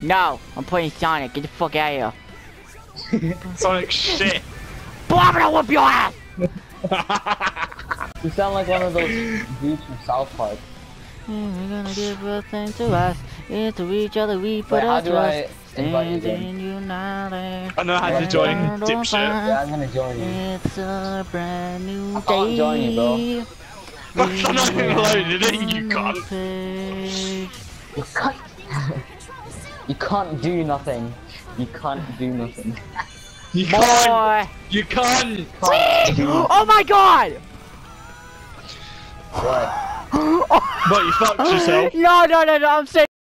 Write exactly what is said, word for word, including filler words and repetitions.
No, I'm playing Sonic. Get the fuck out of here. Sonic shit. Boy, I'm gonna whoop your ass! You sound like one of those dudes from South Park. We're gonna give a thing to us. Into each other we put Wait, how our do trust. I invite you Standing in? united. I know how to join, dipshit. Yeah, I'm gonna join you. It's a brand new I day. can't join you, bro. That's not even loaded, is it? You can't. You can't. You can't do nothing. You can't do nothing. You Boy. can't. You can't. Can't do Oh my god! what? What, you fucked yourself? No, no, no, no, I'm saying.